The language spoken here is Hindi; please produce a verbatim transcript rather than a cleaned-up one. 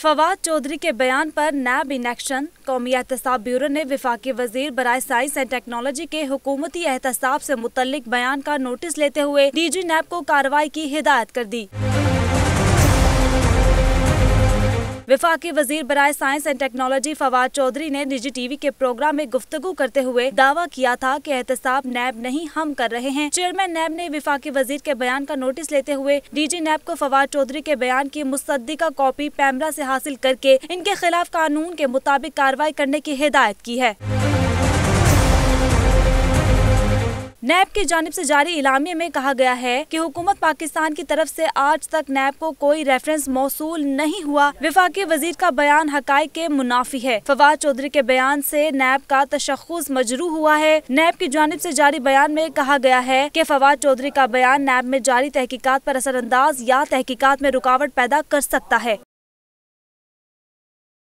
फवाद चौधरी के बयान पर नैब इन एक्शन। कौमी एहतसाब ब्यूरो ने वफाकी वजीर बराए साइंस एंड टेक्नोलॉजी के हुकूमती एहतसाब से मुतल्लिक बयान का नोटिस लेते हुए डीजी नैब को कार्रवाई की हिदायत कर दी। वफाकी वजीर बराए science and technology Fawad Chaudhry ने निजी टीवी के प्रोग्राम में गुफ्तगू करते हुए दावा किया था कि एहतसाब नैब नहीं हम कर रहे हैं। चेयरमैन नैब ने वफाकी वजीर के बयान का नोटिस लेते हुए डीजी नैब को फवाद चौधरी के बयान की मुसद्दिका कॉपी पैमरा से हासिल करके इनके खिलाफ कानून के मुताबिक कार्रवाई करने की हिदायत की है। नैब की जानिब से जारी इलामिये में कहा गया है कि हुकूमत पाकिस्तान की तरफ से आज तक नैब को कोई रेफरेंस मौसूल नहीं हुआ। वफाकी वजीर का बयान हकाइक के मुनाफी है। फवाद चौधरी के बयान से नैब का तशख्खुस मजरू हुआ है। नैब की जानिब से जारी बयान में कहा गया है कि फवाद चौधरी का बयान नैब में जारी तहकीकात पर असरअंदाज या तहकीकात में रुकावट पैदा कर सकता है।